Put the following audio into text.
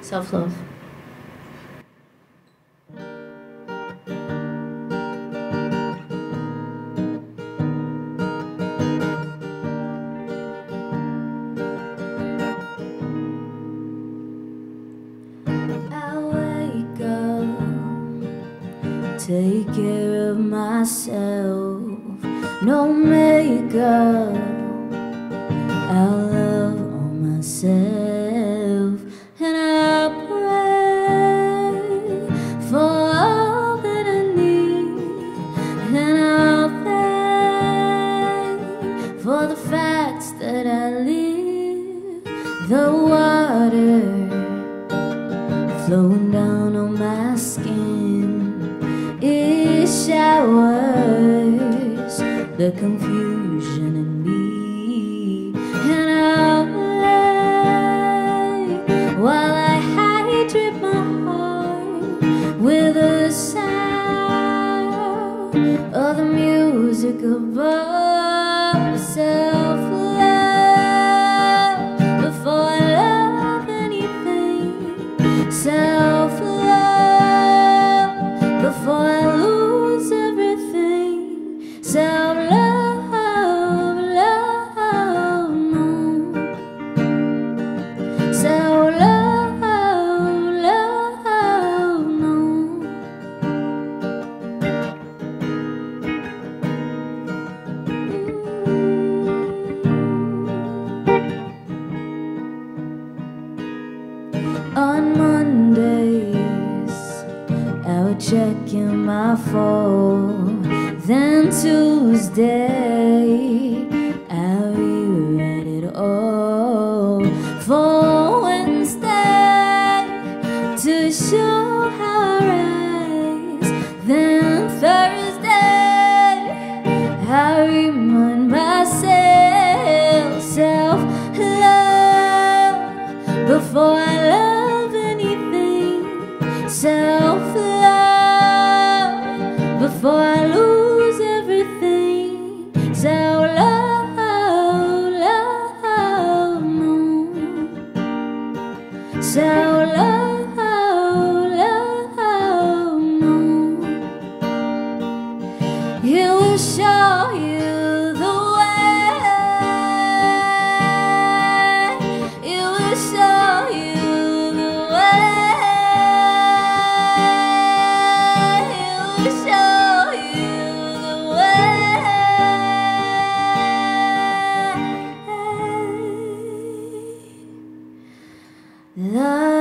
self-love. Take care of myself, no makeup. I'll love on myself, and I pray for all that I need, and I'll thank for the facts that I live. The water flowing down on my skin, it showers the confusion in me, and I'll lay while I hydrate my heart with a sound of the music above. Self-love before I love anything. Self-love before I lose everything. Self-love, love, no. Self-love, love, no. On Mondays I would check in my phone, then Tuesday I rewrite it all for Wednesday to show how I rise, then Thursday I remind myself. Self-love before I love anything. Self-love before I lose everything. Self-love, love, no. Self-love, love, no. It will show you the way. It will show you the way. Love.